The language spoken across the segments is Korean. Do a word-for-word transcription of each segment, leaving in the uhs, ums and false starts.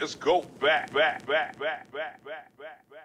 Let's go back, back, back, back, back, back, back, back.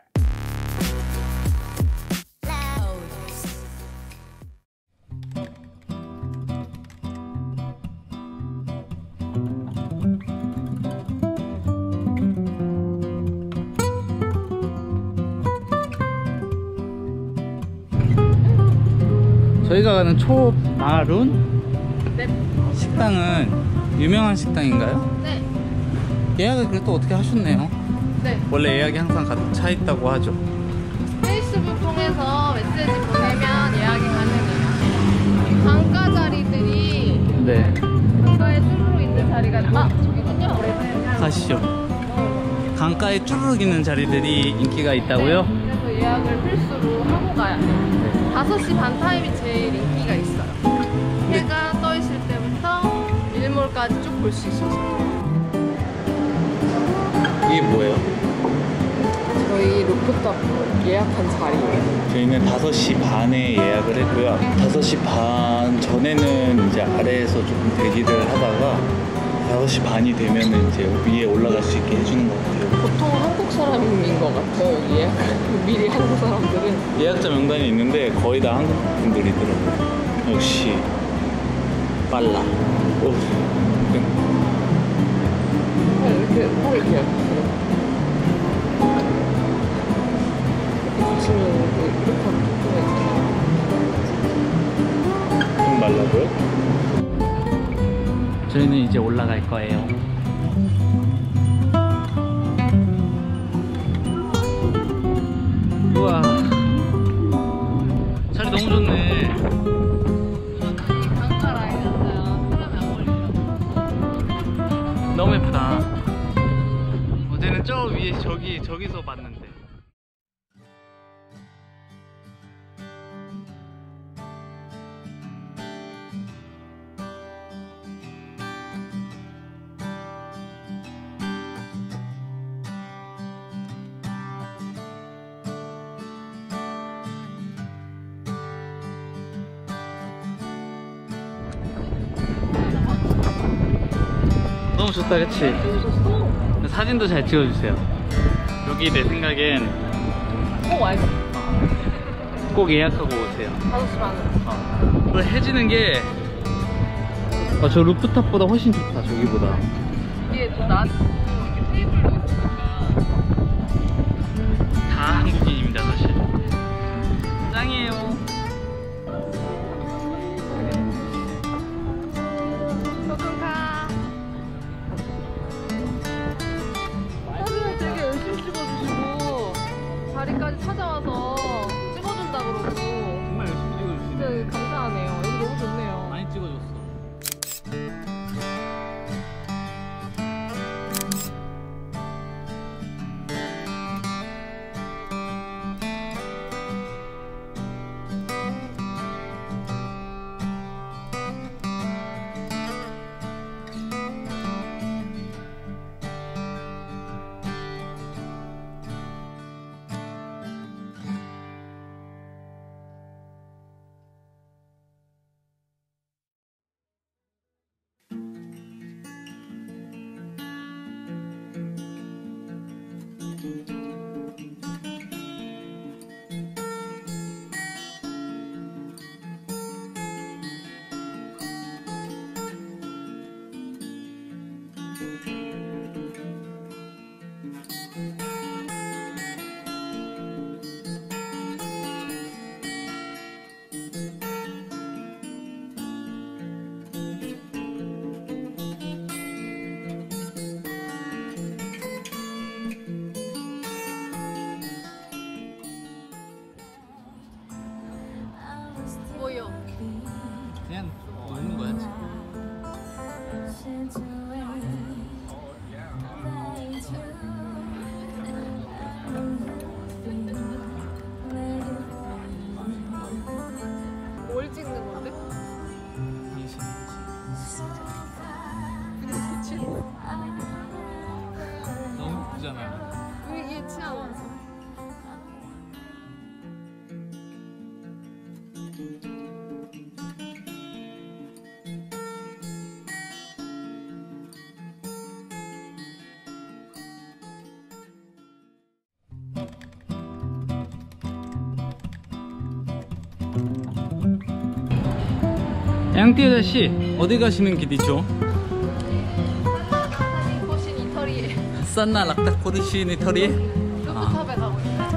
저희가 가는 초마룬 네. 식당은 유명한 식당인가요? 네. 예약을 그래도 어떻게 하셨네요. 네. 원래 예약이 항상 가득 차 있다고 하죠. 페이스북 통해서 메시지 보내면 예약이 가능해요. 강가 자리들이 네. 강가에 쭈루룩 있는 자리가 아 저기군요. 가시죠. 강가에 쭈르륵 있는 자리들이 인기가 있다고요? 네. 그래서 예약을 필수로 하고 가야 돼요. 다섯 시 반 타임이 제일 인기가 있어요. 해가 떠 있을 때부터 일몰까지 쭉 볼 수 있어서. 이게 뭐예요? 저희 루프탑 예약한 자리예요. 저희는 다섯 시 반에 예약을 했고요. 다섯 시 반 전에는 이제 아래에서 조금 대기를 하다가 다섯 시 반이 되면은 이제 위에 올라갈 수 있게 해주는 것 같아요. 보통 한국 사람인 것 같아요, 여기 예약. 미리 한국 사람들은. 예약자 명단이 있는데 거의 다 한국 분들이더라고요. 역시 빨라. 오. 이렇게 딱 이렇게 이렇게 붙이면 이렇게 하면 토크가 있잖아요. 좀 말라고요? 저희는 이제 올라갈 거예요. 우와, 자리 너무 좋네. 강가 라인이었어요. 사람이 안 걸리죠. 너무 예쁘다. 어제는 저 위에 저기 저기서 봤는데. 너무 좋다, 그치? 사진도 잘 찍어주세요. 여기 내 생각엔 꼭 와야겠다. 꼭 예약하고 오세요. 다섯 시 반에. 어. 또 해지는 게 어, 저 루프탑보다 훨씬 좋다, 저기보다. 위에 또 낮, 이렇게 테이블도 있으니까. 다 한국인입니다, 사실. 짱이에요. 조금 가. 사진을 되게 열심히 찍어주시고 자리까지 찾아와서 찍어준다 그러고 정말 열심히 찍어주시네. 진짜 감사하네요. 여기 너무 좋네요. 많이 찍어줬어. 뭐요? 그냥 오는 거야, 지금. 뭘 찍는 건데? 근데 그치? 너무 예쁘잖아. 분위기에 취하면서. 양띠 아저씨 어디 가시는 길이죠? 보신 이터리에 산나 락타 코르시니 터리에? 루프탑에 가고 있어요.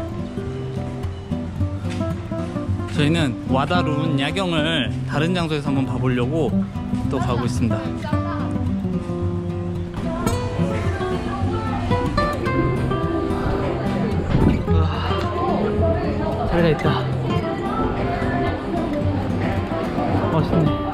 저희는 와다룬 야경을 다른 장소에서 한번 봐보려고 또 가고 있습니다. 자리가 있다. 멋있네.